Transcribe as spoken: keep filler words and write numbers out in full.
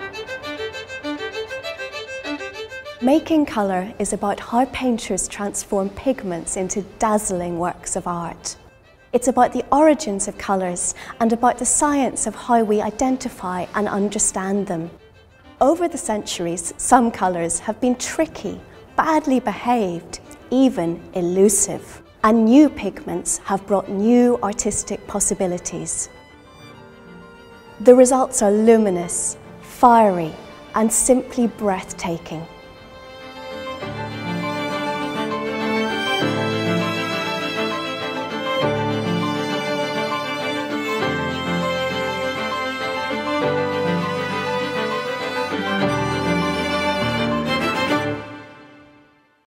Making colour is about how painters transform pigments into dazzling works of art. It's about the origins of colours and about the science of how we identify and understand them. Over the centuries, some colours have been tricky, badly behaved, even elusive. And new pigments have brought new artistic possibilities. The results are luminous, fiery, and simply breathtaking.